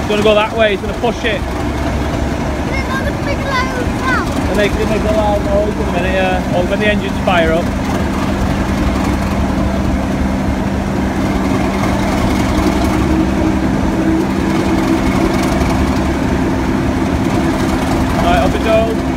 going to go that way, it's going to push it. And they can make a loud noise in a minute, yeah. Or when the engines fire up. Right, up it goes.